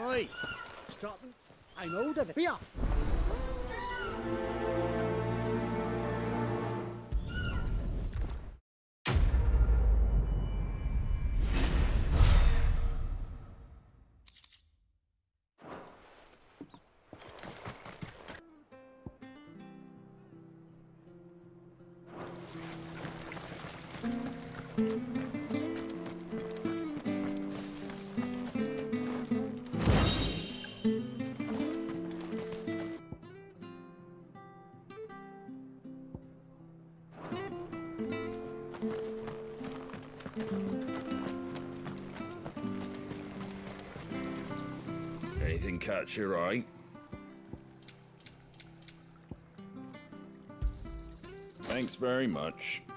Oi! Stopping. I'm out of it. Be off! Anything catch your eye? Thanks very much.